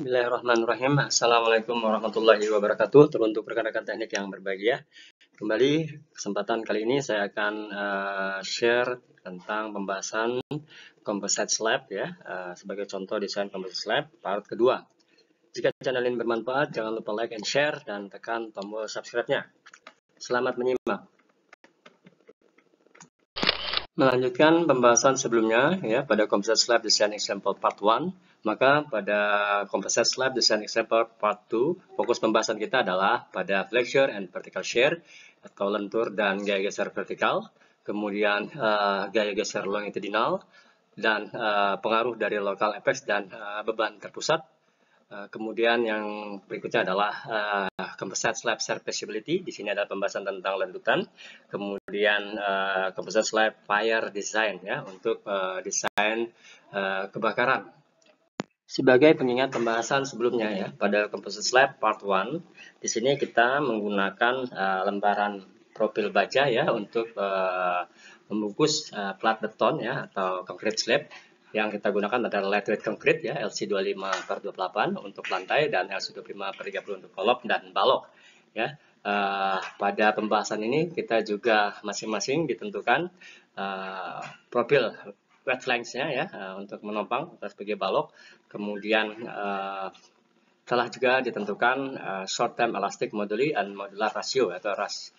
Bismillahirrahmanirrahim. Assalamualaikum warahmatullahi wabarakatuh. Teruntuk rekan-rekan teknik yang berbahagia. Kembali kesempatan kali ini saya akan share tentang pembahasan composite slab ya. Sebagai contoh desain composite slab part kedua. Jika channel ini bermanfaat, jangan lupa like and share dan tekan tombol subscribe-nya. Selamat menyimak. Melanjutkan pembahasan sebelumnya ya pada composite slab design example part 1, maka pada composite slab design example part 2 fokus pembahasan kita adalah pada flexure and vertical shear atau lentur dan gaya geser vertikal, kemudian gaya geser longitudinal dan pengaruh dari local effects dan beban terpusat. Kemudian yang berikutnya adalah composite slab serviceability. Di sini adalah pembahasan tentang lentutan. Kemudian composite slab fire design ya untuk desain kebakaran. Sebagai pengingat pembahasan sebelumnya ya pada composite slab part 1, di sini kita menggunakan lembaran profil baja ya untuk membungkus plat beton ya atau concrete slab. Yang kita gunakan adalah lightweight concrete ya, LC25/28 untuk lantai dan LC25/30 untuk kolom dan balok ya. Pada pembahasan ini kita juga masing-masing ditentukan profil wet flanks-nya ya untuk menopang atau sebagai balok. Kemudian telah juga ditentukan short term elastic moduli and modular ratio atau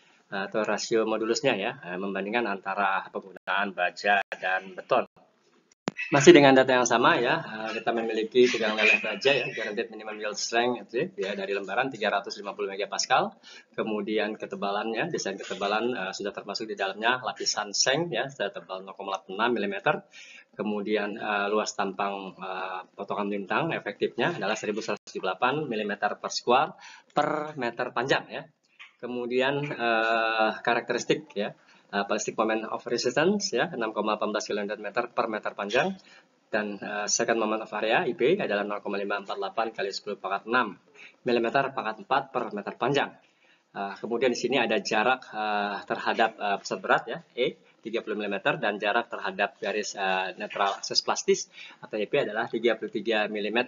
rasio modulusnya ya, membandingkan antara penggunaan baja dan beton. Masih dengan data yang sama ya, kita memiliki tegangan leleh baja ya, guaranteed minimum yield strength ya dari lembaran 350 MPa. Kemudian ketebalannya, desain ketebalan sudah termasuk di dalamnya lapisan seng ya, sudah tebal 0,6 mm. Kemudian luas tampang potongan lintang efektifnya adalah 1178 mm per square per meter panjang ya. Kemudian karakteristik ya, ballistic moment of resistance ya 6,18 kN per meter panjang, dan second moment of area IP adalah 0,548 kali 10 pangkat 6 mm pangkat 4 per meter panjang. Kemudian di sini ada jarak terhadap pusat berat ya E 30 mm dan jarak terhadap garis netral akses plastis atau IP adalah 33 mm.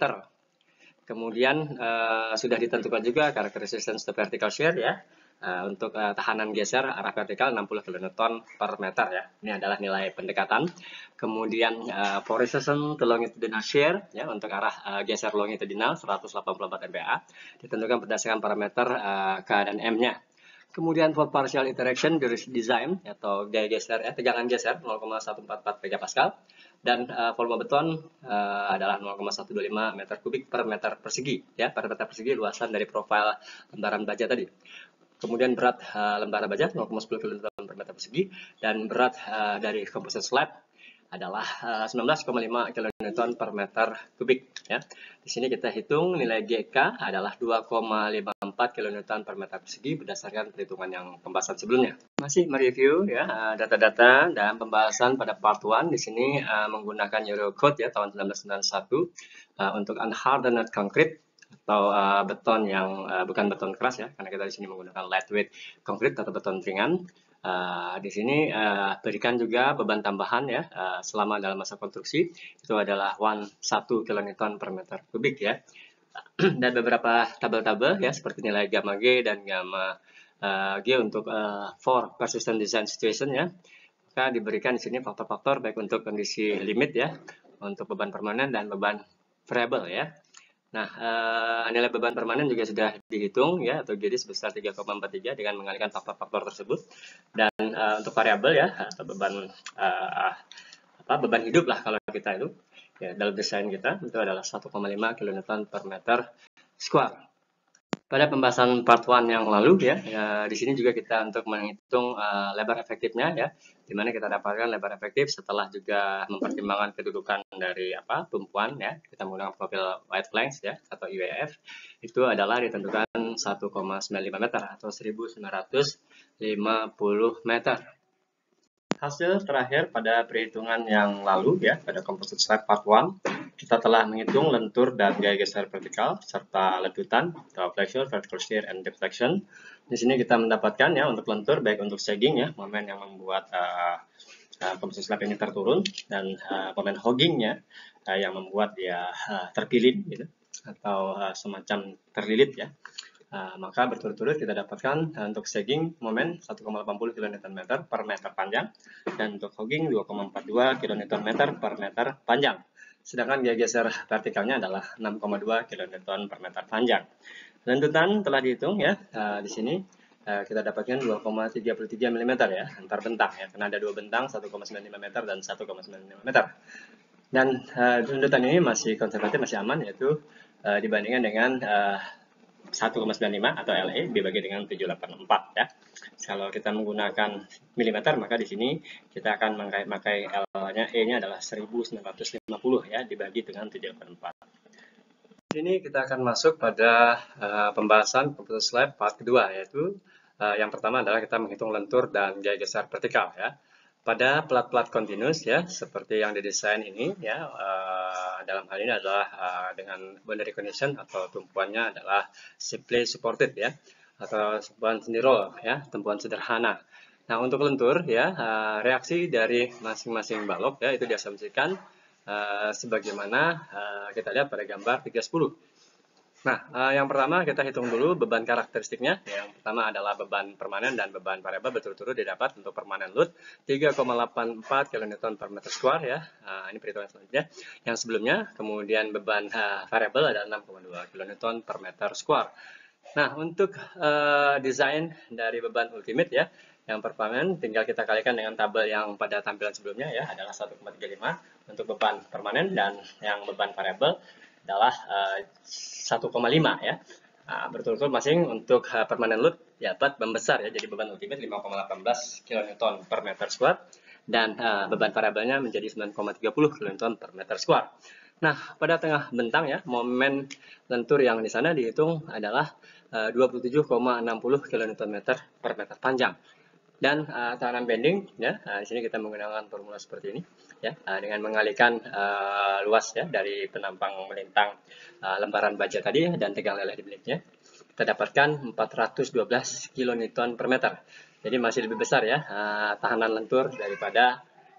Kemudian sudah ditentukan juga karakteristik resistance to vertical shear ya. Untuk tahanan geser arah vertikal 60 kN per meter ya. Ini adalah nilai pendekatan. Kemudian for resistance to longitudinal shear ya untuk arah geser longitudinal 184 MPa ditentukan berdasarkan parameter K dan M-nya. Kemudian for partial interaction design atau gaya geser tegangan geser 0,144 MPa dan volume beton adalah 0,125 meter kubik per meter persegi ya, per meter persegi luasan dari profil lembaran baja tadi. Kemudian berat lembaran baja 0,10 kN per meter persegi dan berat dari composite slab adalah 19,5 kN per meter kubik ya. Di sini kita hitung nilai GK adalah 2,54 kN per meter persegi berdasarkan perhitungan yang pembahasan sebelumnya. Masih mereview ya data-data dan pembahasan pada part 1. Di sini menggunakan Eurocode ya tahun 1991 untuk unhardened concrete atau beton yang bukan beton keras ya, karena kita di sini menggunakan lightweight concrete atau beton ringan. Di sini berikan juga beban tambahan ya selama dalam masa konstruksi itu adalah 1 kN per meter kubik ya. Dan beberapa tabel-tabel ya seperti nilai gamma G dan gamma G untuk for persistent design situation ya. Maka diberikan di sini faktor-faktor baik untuk kondisi limit ya, untuk beban permanen dan beban variabel ya. Nah, nilai beban permanen juga sudah dihitung ya atau jadi sebesar 3,43 dengan mengalihkan faktor-faktor tersebut. Dan untuk variabel ya atau beban beban hidup lah kalau kita itu ya dalam desain kita itu adalah 1,5 kN per meter square. Pada pembahasan part 1 yang lalu ya, di sini juga kita untuk menghitung lebar efektifnya ya, di mana kita dapatkan lebar efektif setelah juga mempertimbangkan kedudukan dari tumpuan ya, kita menggunakan profil wide flanks ya atau IWF, itu adalah ditentukan 1,95 meter atau 1950 meter. Hasil terakhir pada perhitungan yang lalu ya pada composite slab part 1, kita telah menghitung lentur dan gaya geser vertikal serta letutan atau flexure, vertical shear, and deflection. Di sini kita mendapatkan ya untuk lentur baik untuk sagging ya, momen yang membuat composite slab ini terturun, dan momen hoggingnya yang membuat dia terpilih gitu. atau semacam terlilit ya. Maka berturut-turut kita dapatkan untuk sagging momen 1,80 kN per meter panjang dan untuk hogging 2,42 kN per meter panjang. Sedangkan gaya geser vertikalnya adalah 6,2 kN per meter panjang. Lanjutan telah dihitung ya, di sini kita dapatkan 2,33 mm ya antar bentang ya, karena ada dua bentang 1,95 meter dan 1,95 meter. Dan tuntutan ini masih konservatif, masih aman, yaitu dibandingkan dengan 1,95 atau LE dibagi dengan 784 ya. Kalau kita menggunakan milimeter, maka di sini kita akan memakai L-nya, E-nya adalah 1950 ya, dibagi dengan 784. Di sini kita akan masuk pada pembahasan Computer Lab part kedua, yaitu yang pertama adalah kita menghitung lentur dan gaya geser vertikal ya. Pada plat-plat continuous ya, seperti yang didesain ini ya, dalam hal ini adalah dengan boundary condition atau tumpuannya adalah simply supported ya, atau tumpuan sendiri ya, tumpuan sederhana. Nah, untuk lentur ya, reaksi dari masing-masing balok ya itu diasumsikan sebagaimana kita lihat pada gambar 310. Nah, yang pertama kita hitung dulu beban karakteristiknya. Yang pertama adalah beban permanen dan beban variabel berturut-turut didapat. Untuk permanen load 3,84 kN per meter square ya. Ini perhitungan selanjutnya. Yang sebelumnya, kemudian beban variabel adalah 6,2 kN per meter square. Nah, untuk desain dari beban ultimate ya, yang permanen tinggal kita kalikan dengan tabel yang pada tampilan sebelumnya ya, adalah 1,35 untuk beban permanen, dan yang beban variabel adalah 1,5 ya. Berturut-turut masing untuk permanen load dapat membesar ya, jadi beban ultimate 5,18 kN per meter square dan beban variabelnya menjadi 9,30 kN per meter square. Nah, pada tengah bentang ya, momen lentur yang di sana dihitung adalah 27,60 kN per meter panjang. Dan tahanan bending ya, di sini kita menggunakan formula seperti ini ya, dengan mengalihkan luas ya dari penampang melintang lembaran baja tadi dan tegang leleh di biliknya, kita dapatkan 412 kN per meter. Jadi masih lebih besar ya tahanan lentur daripada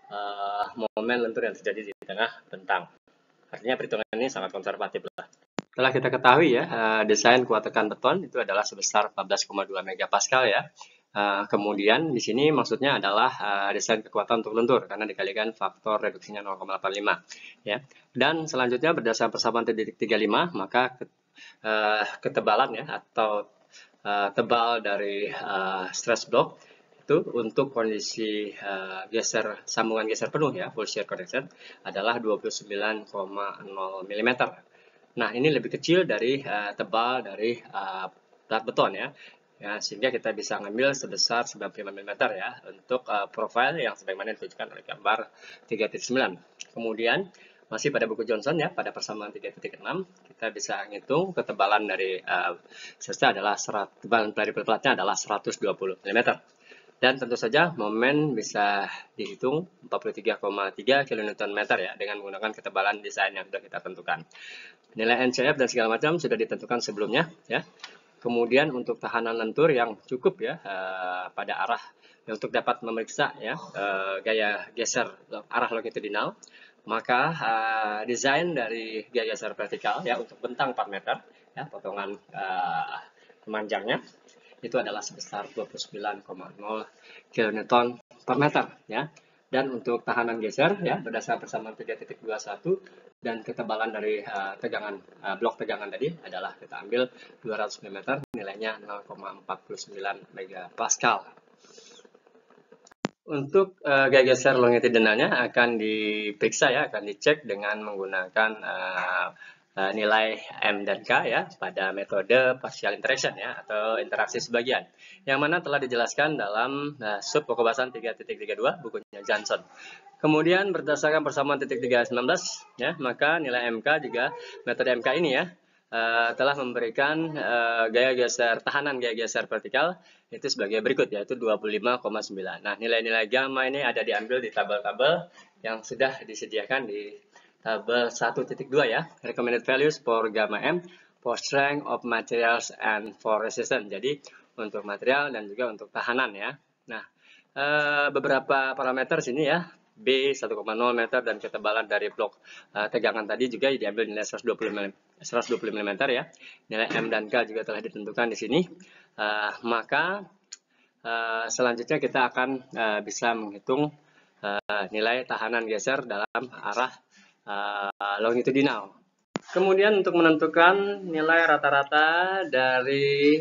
momen lentur yang terjadi di tengah bentang. Artinya perhitungan ini sangat konservatif lah. Setelah kita ketahui ya, desain kuat tekan beton itu adalah sebesar 14,2 megapascal ya. Kemudian di sini maksudnya adalah desain kekuatan untuk lentur karena dikalikan faktor reduksinya 0,85 ya. Dan selanjutnya berdasarkan persamaan titik 35, maka ketebalan ya atau tebal dari stress block itu untuk kondisi geser sambungan geser penuh ya, full shear connection adalah 29,0 mm. Nah, ini lebih kecil dari tebal dari plat beton ya. Ya, sehingga kita bisa ngambil sebesar 95 mm ya untuk profil yang sebagaimana ditunjukkan oleh gambar 3.9. Kemudian masih pada buku Johnson ya, pada persamaan 3.6 kita bisa ngitung ketebalan dari sesta adalah tebalan dari platnya adalah 120 mm. Dan tentu saja momen bisa dihitung 43,3 kN ya dengan menggunakan ketebalan desain yang sudah kita tentukan. Nilai NCF dan segala macam sudah ditentukan sebelumnya ya. Kemudian untuk tahanan lentur yang cukup ya pada arah untuk dapat memeriksa ya gaya geser arah longitudinal, maka desain dari gaya geser vertikal ya untuk bentang 4 meter ya, potongan pemanjangnya itu adalah sebesar 29,0 kN per meter ya. Dan untuk tahanan geser ya berdasarkan persamaan 3.21 dan ketebalan dari tegangan blok tegangan tadi adalah kita ambil 200 mm, nilainya 0,49 megapascal. Untuk gaya geser longitudinalnya akan diperiksa ya, akan dicek dengan menggunakan nilai M dan K ya pada metode partial interaction ya atau interaksi sebagian, yang mana telah dijelaskan dalam sub pokok bahasan 3.32 bukunya Johnson. Kemudian berdasarkan persamaan titik 3.19 ya, maka nilai MK juga metode MK ini ya telah memberikan gaya geser tahanan gaya geser vertikal itu sebagai berikut, yaitu 25,9. Nah, nilai-nilai gamma ini ada diambil di tabel-tabel yang sudah disediakan di tabel 1.2 ya, recommended values for gamma M, for strength of materials and for resistance. Jadi untuk material dan juga untuk tahanan ya. Nah, beberapa parameter sini ya B 1,0 meter, dan ketebalan dari blok tegangan tadi juga diambil nilai 120 mm ya. Nilai M dan K juga telah ditentukan di sini. Maka selanjutnya kita akan bisa menghitung nilai tahanan geser dalam arah longitudinal. Kemudian untuk menentukan nilai rata-rata dari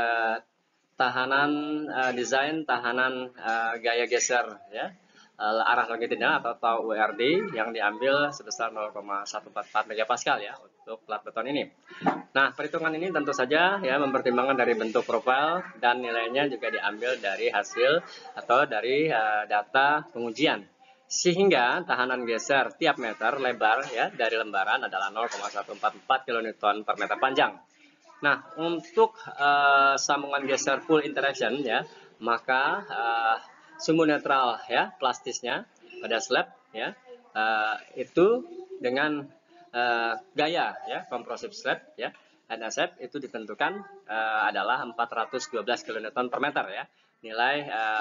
tahanan desain tahanan gaya geser ya, arah longitudinal atau URD yang diambil sebesar 0,144 megapascal ya untuk plat beton ini. Nah, perhitungan ini tentu saja ya mempertimbangkan dari bentuk profil dan nilainya juga diambil dari hasil atau dari data pengujian. Sehingga tahanan geser tiap meter lebar ya dari lembaran adalah 0,144 kN per meter panjang. Nah, untuk sambungan geser full interaction ya, maka sumbu netral ya plastisnya pada slab ya itu dengan gaya ya kompresif slab ya NSF itu ditentukan adalah 412 kN per meter ya, nilai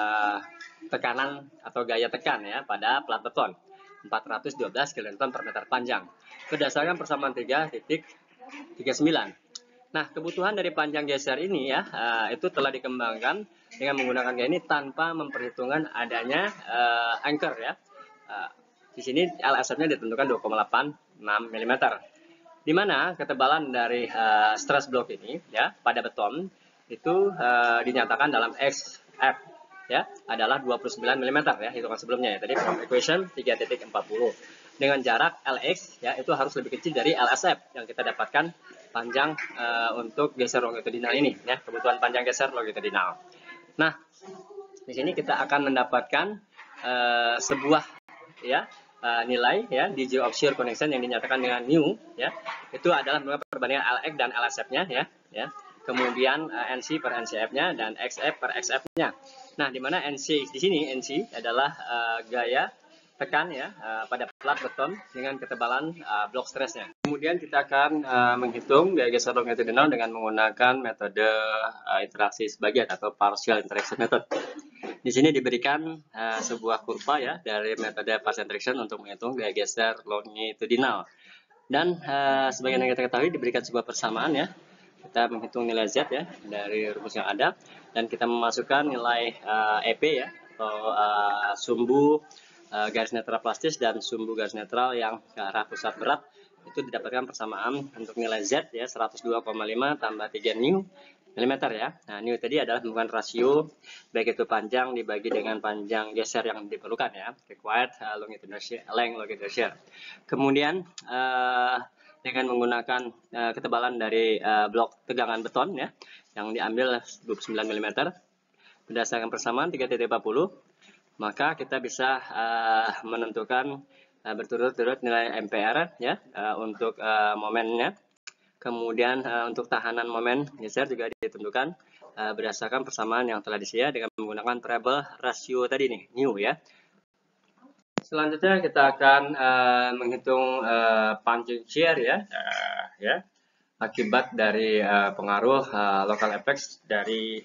tekanan atau gaya tekan ya pada plat beton 412 kN per meter panjang berdasarkan persamaan 3.39. Nah, kebutuhan dari panjang geser ini ya itu telah dikembangkan dengan menggunakan gaya ini tanpa memperhitungkan adanya anchor ya. Di sini LSF-nya ditentukan 2,86 mm. Di mana ketebalan dari stress block ini ya pada beton itu dinyatakan dalam XF ya adalah 29 mm ya, hitungan sebelumnya ya tadi from equation 3.40. Dengan jarak LX ya itu harus lebih kecil dari LSF yang kita dapatkan panjang untuk geser longitudinal ini ya, kebutuhan panjang geser longitudinal. Nah, di sini kita akan mendapatkan sebuah ya nilai ya di J of shear connection yang dinyatakan dengan mu ya. Itu adalah perbandingan LX dan LSF-nya ya. Kemudian NC per NCF-nya dan XF per XF-nya. Nah, di mana NC di sini NC adalah gaya tekan ya pada plat beton dengan ketebalan blok stressnya. Kemudian kita akan menghitung gaya geser longitudinal dengan menggunakan metode interaksi sebagian atau partial interaction method. Di sini diberikan sebuah kurva ya dari metode partial interaction untuk menghitung gaya geser longitudinal. Dan sebagian yang kita ketahui diberikan sebuah persamaan ya. Kita menghitung nilai Z ya dari rumus yang ada dan kita memasukkan nilai EP ya atau sumbu garis netral plastis dan sumbu garis netral yang ke arah pusat berat itu didapatkan persamaan untuk nilai Z ya 102,5 tambah 3 new milimeter ya. Nah, new tadi adalah bukan rasio baik itu panjang dibagi dengan panjang geser yang diperlukan ya, required longitudinal shear. Kemudian dengan menggunakan ketebalan dari blok tegangan beton ya yang diambil 29 mm berdasarkan persamaan 3.40, maka kita bisa menentukan berturut-turut nilai MPR ya untuk momennya. Kemudian untuk tahanan momen geser juga ditentukan berdasarkan persamaan yang telah disediakan dengan menggunakan variabel rasio tadi nih, new ya. Selanjutnya kita akan menghitung punching shear ya, akibat dari pengaruh local effects dari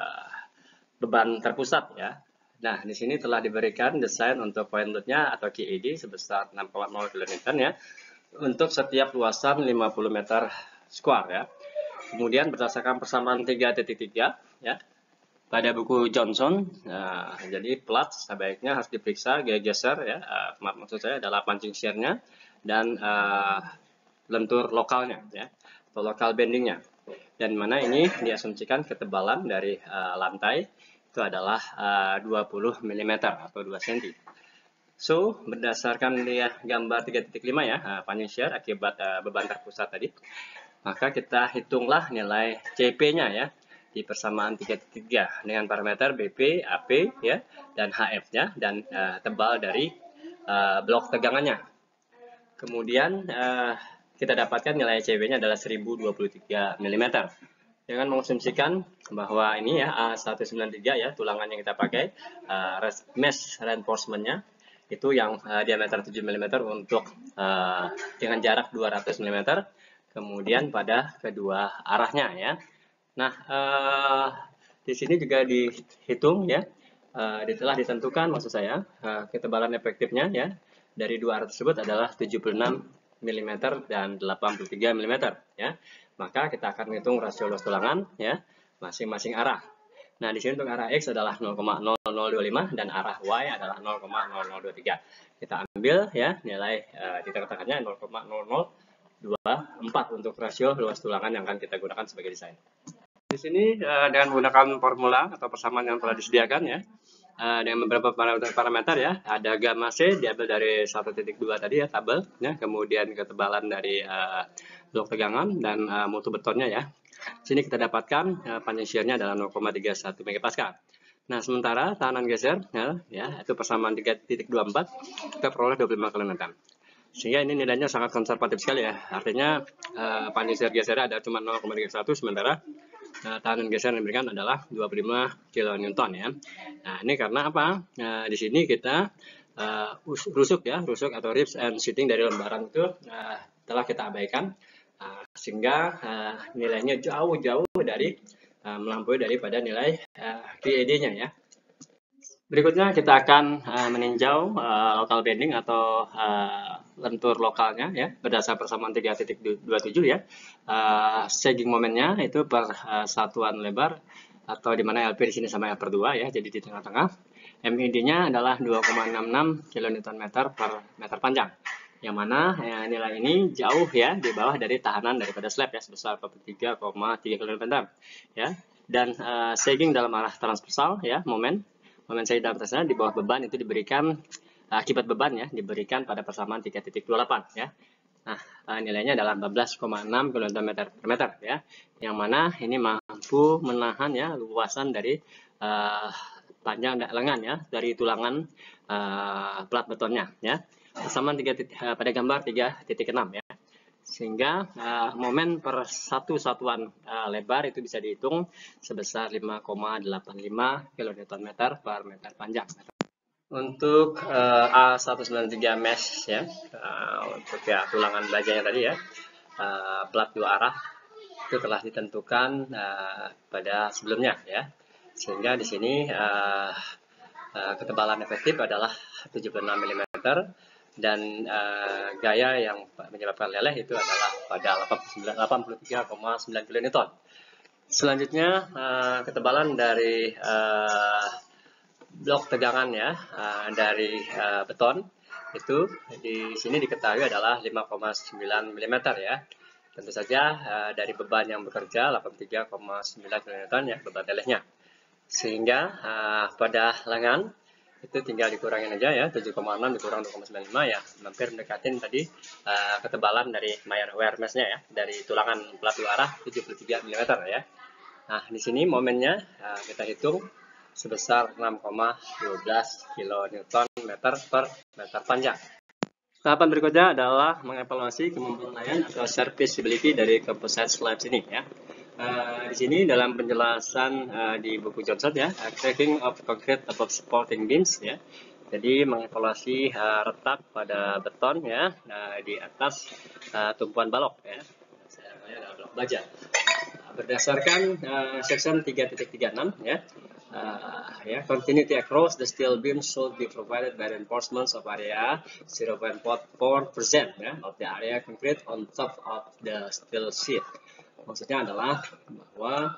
beban terpusat ya. Nah, di sini telah diberikan desain untuk point load-nya atau KED sebesar 6,0 kN ya untuk setiap luasan 50 meter square ya. Kemudian berdasarkan persamaan 3.3 ya pada buku Johnson, jadi plat sebaiknya harus diperiksa gaya geser ya, maksud saya adalah punching shear-nya dan lentur lokalnya ya atau local bending-nya. Dan mana ini diasumsikan ketebalan dari lantai itu adalah 20 mm atau 2 cm. So, berdasarkan dia gambar 3.5 ya, punching shear akibat beban terpusat tadi, maka kita hitunglah nilai CP-nya ya di persamaan 3.3 dengan parameter BP, AP ya dan HF-nya dan tebal dari blok tegangannya. Kemudian kita dapatkan nilai CW-nya adalah 1023 mm. Dengan mengasumsikan bahwa ini ya A193 ya tulangan yang kita pakai mesh reinforcement-nya itu yang diameter 7 mm untuk dengan jarak 200 mm kemudian pada kedua arahnya ya. Nah, di sini juga dihitung ya telah ditentukan, maksud saya, ketebalan efektifnya ya dari dua arah tersebut adalah 76 mm dan 83 mm ya. Maka kita akan menghitung rasio luas tulangan ya masing-masing arah. Nah, di sini untuk arah X adalah 0,0025 dan arah Y adalah 0,0023. Kita ambil ya nilai di tengah-tengahnya 0,0024 untuk rasio luas tulangan yang akan kita gunakan sebagai desain. Di sini dengan menggunakan formula atau persamaan yang telah disediakan ya, dengan beberapa parameter ya, ada gamma C diambil dari 1.2 tadi ya tabel ya, kemudian ketebalan dari blok tegangan dan mutu betonnya ya. Sini kita dapatkan panjang shearnya adalah 0,31 megapascal. Nah, sementara tahanan geser ya itu persamaan 3.24 kita peroleh 25 kN. Sehingga ini nilainya sangat konservatif sekali ya. Artinya panjang shear gesernya ada cuma 0,31, sementara tahanan geser yang diberikan adalah 25 kN ya. Nah, ini karena apa? Di sini kita rusuk atau ribs and sheeting dari lembaran itu telah kita abaikan, sehingga nilainya jauh-jauh dari melampaui daripada nilai QED-nya ya. Berikutnya kita akan meninjau local bending atau lentur lokalnya ya berdasar persamaan 3.27 ya. Sagging momennya itu per satuan lebar atau di mana LP di sini sama L/2 ya, jadi di tengah-tengah. MID-nya adalah 2,66 kN per meter panjang. Yang mana nilai ini jauh ya di bawah dari tahanan daripada slab ya sebesar 43,3 kN ya. Dan sagging dalam arah transversal ya, momen sagging dalam transversal di bawah beban itu diberikan akibat beban ya diberikan pada persamaan 3.28 ya. Nah, nilainya adalah 14,6 kN per meter ya. Yang mana ini mampu menahan ya luasan dari panjang lengan ya dari tulangan plat betonnya ya. Persamaan pada gambar 3.6 ya. Sehingga momen per satu satuan lebar itu bisa dihitung sebesar 5,85 kN per meter panjang. Untuk A193 mesh ya, untuk ya tulangan bajanya tadi ya, plat dua arah itu telah ditentukan pada sebelumnya ya, sehingga di sini ketebalan efektif adalah 76 mm dan gaya yang menyebabkan leleh itu adalah pada 83,9 kN. Selanjutnya ketebalan dari blok tegangan ya dari beton itu di sini diketahui adalah 5,9 mm ya. Tentu saja dari beban yang bekerja 83,9 kN ya beban lelehnya. Sehingga pada lengan itu tinggal dikurangin aja ya, 7,6 dikurang 2,95 ya, hampir mendekatin tadi ketebalan dari wire mesh-nya ya, dari tulangan plat dua arah 73 mm ya. Nah, di sini momennya kita hitung sebesar 6,12 kN per meter panjang. Tahapan berikutnya adalah mengevaluasi kemampuan layan atau serviceability dari composite slabs ini ya. Di sini dalam penjelasan di buku Johnson ya, cracking of concrete above supporting beams ya. Jadi mengevaluasi retak pada beton ya di atas tumpuan balok ya. Ada balok baja. Berdasarkan section 3.36 ya. Continuity across the steel beam should be provided by reinforcements of area 0.4% ya, of the area concrete on top of the steel sheet. Maksudnya adalah bahwa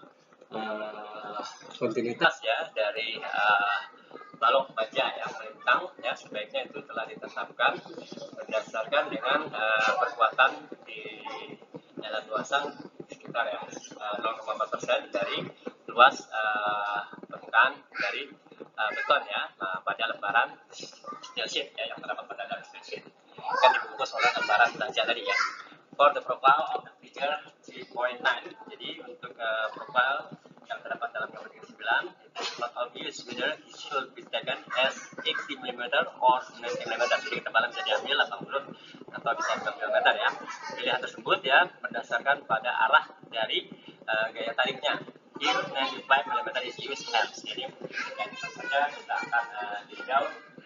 kontinuitas ya dari balok baja yang melintang ya sebaiknya itu telah ditetapkan berdasarkan dengan perkuatan di jalan luasan sekitar ya 0,4% dari luas permukaan dari beton ya pada lembaran steel sheet ya yang terdapat pada dalam steel sheet kan dibungkus oleh lembaran baja tadi ya. For the profile of the figure 3.9, jadi untuk profile yang terdapat dalam gambar 9 itu not obvious whether it should be taken as 80 mm or 90 mm, jadi ketebalan bisa diambil 80 atau bisa 90 mm ya. Pilihan tersebut ya berdasarkan pada arah dari gaya tariknya. Here 95 mm is used as, jadi tentu saja kita akan tinjau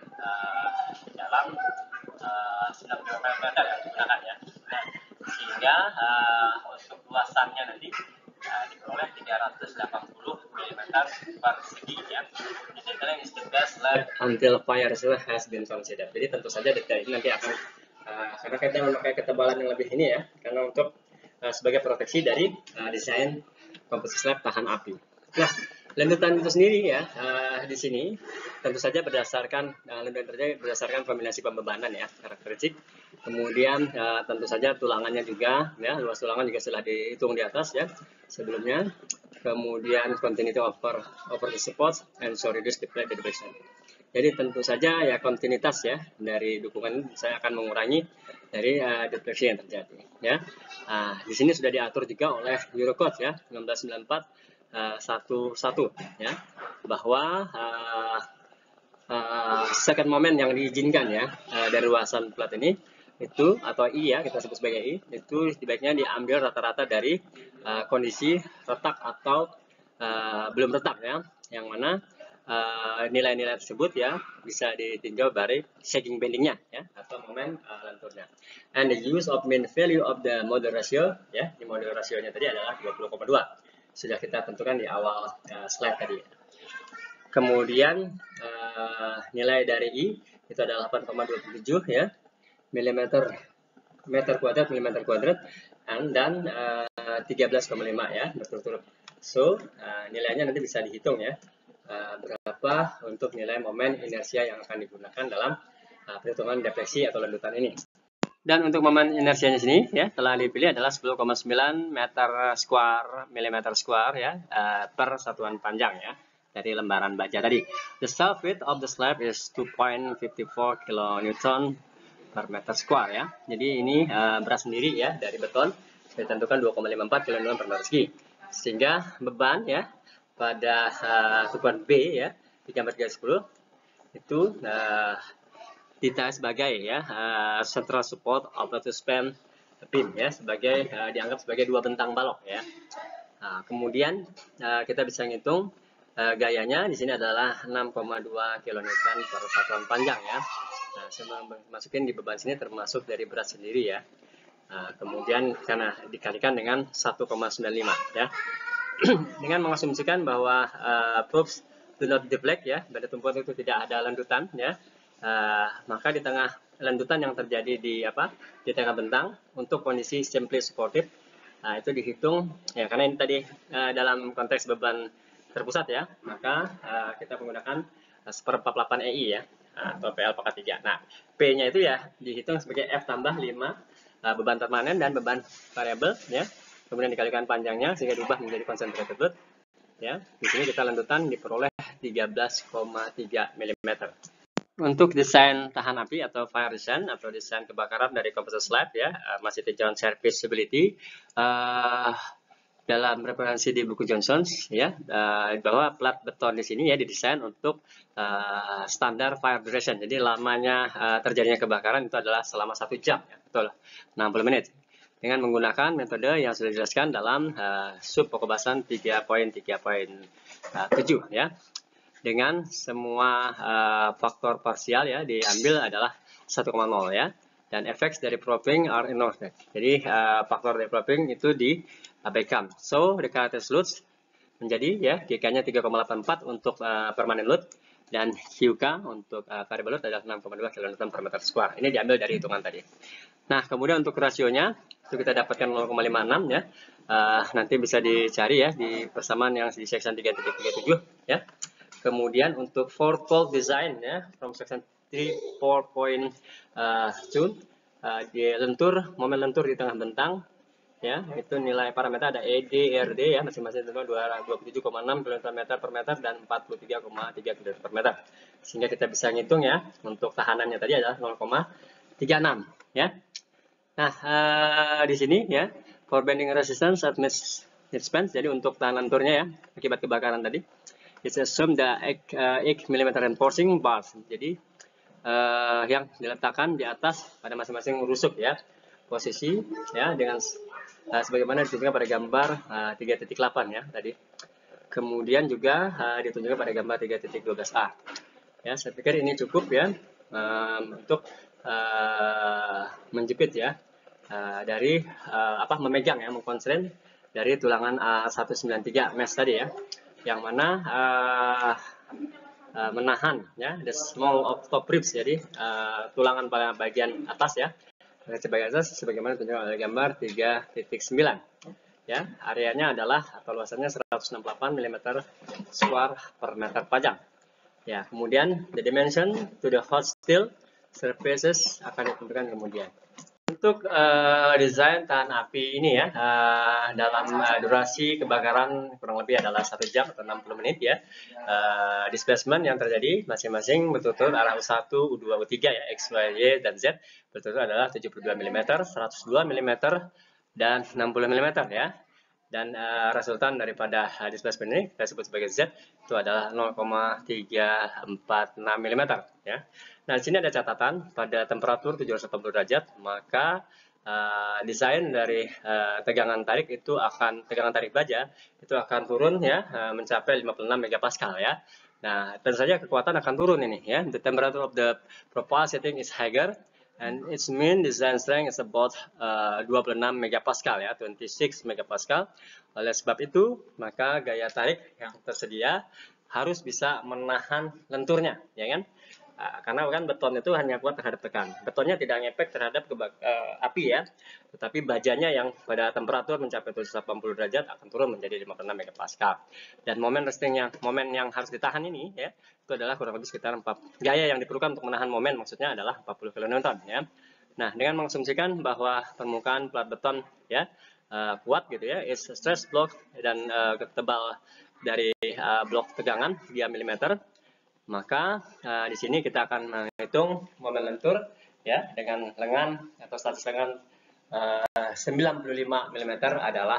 dalam 90 mm yang digunakan ya. Nah, sehingga untuk luasannya nanti diperoleh 380 mm persegi ya. Detailing is the best lab until fire resistance has been considered. Jadi tentu saja detail ini nanti akan karena kita memakai ketebalan yang lebih ini ya, karena untuk sebagai proteksi dari desain komposisi slab tahan api. Nah, lanjutan itu sendiri ya, di sini tentu saja berdasarkan lanjutan terjadi berdasarkan kombinasi pembebanan ya, karakteristik. Kemudian tentu saja tulangannya juga ya, luas tulangan juga sudah dihitung di atas ya sebelumnya. Kemudian continuity over the support and so reduce the plate deviation. Jadi tentu saja ya kontinuitas ya dari dukungan saya akan mengurangi dari defleksi yang terjadi ya. Di sini sudah diatur juga oleh Eurocode ya 1994 ya, bahwa second moment yang diizinkan ya dari luasan plat ini itu atau I ya, kita sebut sebagai I, itu sebaiknya diambil rata-rata dari kondisi retak atau belum retak ya, yang mana nilai-nilai tersebut ya bisa ditinjau dari sagging bendingnya ya atau momen lenturnya. And the use of mean value of the model ratio ya, di model rasionya tadi adalah 20,2, sudah kita tentukan di awal slide tadi. Kemudian nilai dari I itu adalah 8,27 ya meter kuadrat dan 13,5 ya berturut-turut. So nilainya nanti bisa dihitung ya berapa untuk nilai momen inersia yang akan digunakan dalam perhitungan defleksi atau lendutan ini. Dan untuk momen inersianya sini ya telah dipilih adalah 10,9 milimeter square ya per satuan panjang ya dari lembaran baja tadi. The self weight of the slab is 2.54 kN per meter square ya. Jadi ini berat sendiri ya dari beton ditentukan 2,54 kN per meter persegi. Sehingga beban ya pada ukuran B ya 3/10 itu kita sebagai ya central support of the span beam ya, sebagai dianggap sebagai dua bentang balok ya. Kemudian kita bisa ngitung gayanya di sini adalah 6,2 kN per satuan panjang ya. Nah, saya masukin di beban sini termasuk dari berat sendiri ya. Kemudian karena dikalikan dengan 1,95 ya. Dengan mengasumsikan bahwa proofs do not deflect ya, pada tumpuan itu tidak ada landutan ya, maka di tengah landutan yang terjadi di tengah bentang untuk kondisi simply supported itu dihitung ya, karena ini tadi dalam konteks beban terpusat ya, maka kita menggunakan 1/48 EI ya atau PL pangkat 3. Nah, P-nya itu ya dihitung sebagai F tambah 5 beban permanen dan beban variabel ya. Kemudian dikalikan panjangnya sehingga diubah menjadi concentrated load ya. Di sini kita landutan diperoleh 13,3 mm. Untuk desain tahan api atau fire design atau desain kebakaran dari composite slab ya, masih tinjauan serviceability dalam referensi di buku Johnson ya, bahwa plat beton di sini ya didesain untuk standar fire duration. Jadi lamanya terjadinya kebakaran itu adalah selama 1 jam ya, betul 60 menit. Dengan menggunakan metode yang sudah dijelaskan dalam sub pokok bahasan 3.3.7 ya. Dengan semua faktor parsial ya diambil adalah 1,0 ya. Dan effects dari propping are ignored. Jadi faktor dari propping itu diabaikan. So the characteristic load menjadi ya GK-nya 3,84 untuk permanent load dan QK untuk variable load adalah 6,2 kN per meter square. Ini diambil dari hitungan tadi. Nah, kemudian untuk rasionya itu kita dapatkan 0,56 ya. Nanti bisa dicari ya di persamaan yang di section 3.37 ya. Kemudian untuk four-fold design ya from section 3.4.2 di lentur, momen lentur di tengah bentang ya, itu nilai parameter ada ED, RD ya, masing-masing 27,6 kN per meter dan 43,3 kN per meter. Sehingga kita bisa ngitung ya, untuk tahanannya tadi adalah 0,36 ya. Nah, di sini ya, for bending resistance at mid-span, jadi untuk tahan lenturnya ya, akibat kebakaran tadi, it's assumed the 8 mm reinforcing bars. Jadi, yang diletakkan di atas pada masing-masing rusuk ya, posisi ya, dengan sebagaimana ditunjukkan pada gambar 3.8 ya tadi. Kemudian juga ditunjukkan pada gambar 3.12a. Ya, saya pikir ini cukup ya untuk menjepit ya dari memegang ya, mengkonstrain dari tulangan A193 mesh tadi ya, yang mana menahan ya the small of top ribs, jadi tulangan pada bagian atas ya, sebagai asas sebagaimana ditunjukkan oleh gambar 3.9 ya. Areanya adalah atau luasannya 168 mm square per meter panjang ya. Kemudian the dimension to the hot steel surfaces akan ditentukan kemudian. Untuk desain tahan api ini ya, dalam durasi kebakaran kurang lebih adalah 1 jam atau 60 menit ya. Displacement yang terjadi masing-masing berturut-turut arah U1, U2, U3 ya, X, Y, Y, dan Z berturut-turut adalah 72 mm, 102 mm, dan 60 mm ya. Dan resultan daripada displacement ini kita sebut sebagai Z itu adalah 0,346 mm ya. Nah, di sini ada catatan pada temperatur 780 derajat, maka desain dari tegangan tarik baja itu akan turun ya, mencapai 56 megapascal ya. Nah, tentu saja kekuatan akan turun ini ya. The temperature of the profile setting is higher and its mean design strength is about 26 megapascal ya, 26 megapascal. Oleh sebab itu, maka gaya tarik yang tersedia harus bisa menahan lenturnya, ya kan? Karena kan beton itu hanya kuat terhadap tekan. Betonnya tidak ngepek terhadap api ya, tetapi bajanya yang pada temperatur mencapai 180 derajat akan turun menjadi 56 megapascal. Dan momen yang harus ditahan ini ya, itu adalah kurang lebih sekitar 4. Gaya yang diperlukan untuk menahan momen maksudnya adalah 40 kN ya. Nah, dengan mengasumsikan bahwa permukaan plat beton ya kuat gitu ya, is stress block dan tebal dari blok tegangan 3 mm, maka di sini kita akan menghitung momen lentur ya dengan lengan atau status lengan 95 mm adalah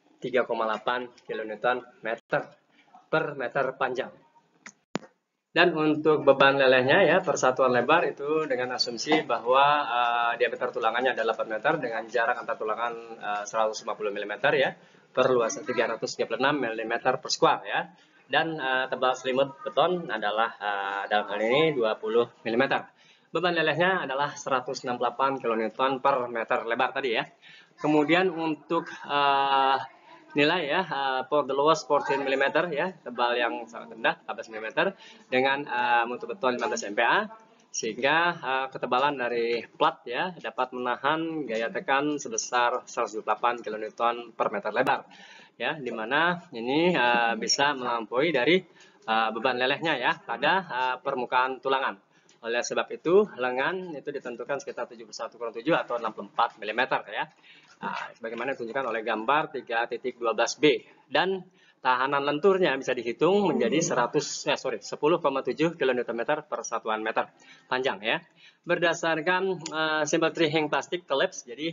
3,8 kN per meter panjang. Dan untuk beban lelehnya ya, persatuan lebar itu dengan asumsi bahwa diameter tulangannya adalah 8 meter dengan jarak antar tulangan 150 mm ya, per luasan 336 mm per square ya. Dan tebal selimut beton adalah dalam hal ini 20 mm. Beban lelehnya adalah 168 kN per meter lebar tadi ya. Kemudian untuk nilai ya, for the lowest 14 mm ya, tebal yang sangat rendah 14 mm dengan mutu beton 15 MPa, sehingga ketebalan dari plat ya dapat menahan gaya tekan sebesar 108 kN per meter lebar ya, dimana ini bisa melampaui dari beban lelehnya ya pada permukaan tulangan. Oleh sebab itu, lengan itu ditentukan sekitar 71,7 atau 64 mm ya. Sebagaimana ditunjukkan oleh gambar 3.12b, dan tahanan lenturnya bisa dihitung menjadi 10,7 kN per satuan meter panjang ya. Berdasarkan simple hang plastic collapse, jadi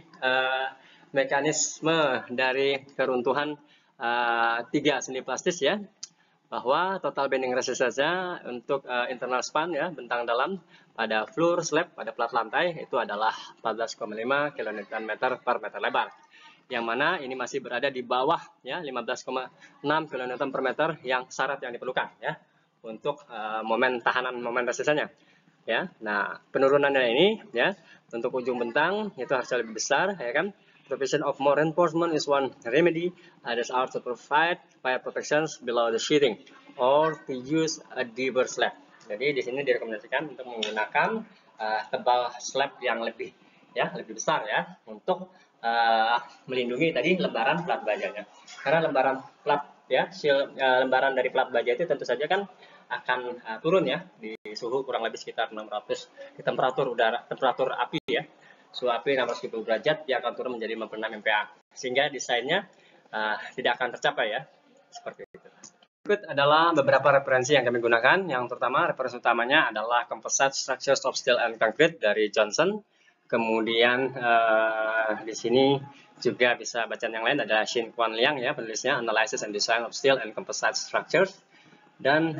mekanisme dari keruntuhan 3 sendi plastis ya, bahwa total bending resistance untuk internal span ya, bentang dalam pada floor slab pada plat lantai itu adalah 14,5 kN per meter lebar, yang mana ini masih berada di bawah ya 15,6 kN per meter yang syarat yang diperlukan ya untuk momen resistannya ya. Nah, penurunannya ini ya untuk ujung bentang itu harusnya lebih besar ya kan. Provision of more reinforcement is one remedy. Others are to provide fire protections below the sheathing or to use a deeper slab. Jadi di sini direkomendasikan untuk menggunakan tebal slab yang lebih besar ya, untuk melindungi tadi lembaran plat bajanya. Karena lembaran plat ya, lembaran dari plat baja itu tentu saja kan akan turun ya di suhu kurang lebih sekitar 600 di temperatur api ya. Suhu api 600 derajat dia akan turun menjadi 56 MPa, sehingga desainnya tidak akan tercapai ya, seperti itu. Berikut adalah beberapa referensi yang kami gunakan. Yang pertama, referensi utamanya adalah Composite Structures of Steel and Concrete dari Johnson. Kemudian di sini juga bisa bacaan yang lain, ada Shin Kwan Liang ya, penulisnya Analysis and Design of Steel and Composite Structures. Dan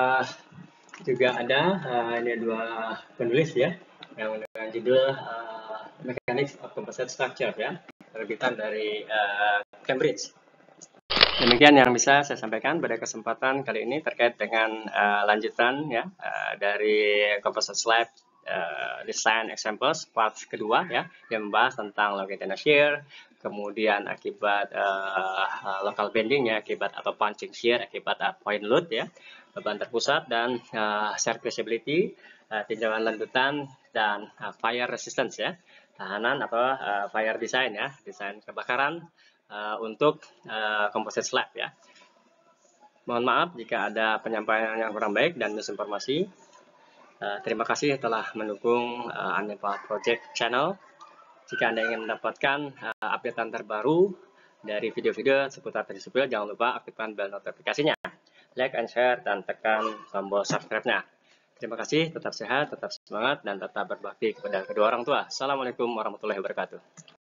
juga ada ini dua penulis ya yang dengan judul Mechanics of Composite Structure ya, terbitan dari Cambridge. Demikian yang bisa saya sampaikan pada kesempatan kali ini terkait dengan lanjutan ya dari Composite Slab Design Examples part kedua ya, yang membahas tentang longitudinal shear, kemudian akibat local bending ya, akibat atau punching shear, akibat point load ya, beban terpusat, dan serviceability, tinjauan lanjutan, dan fire resistance ya, tahanan atau fire design ya, desain kebakaran untuk composite slab ya. Mohon maaf jika ada penyampaian yang kurang baik dan misinformasi. Terima kasih telah mendukung Annepal Project Channel. Jika Anda ingin mendapatkan updatean terbaru dari video-video seputar teknik sipil, jangan lupa aktifkan bel notifikasinya, like and share, dan tekan tombol subscribe-nya. Terima kasih, tetap sehat, tetap semangat, dan tetap berbakti kepada kedua orang tua. Assalamualaikum warahmatullahi wabarakatuh.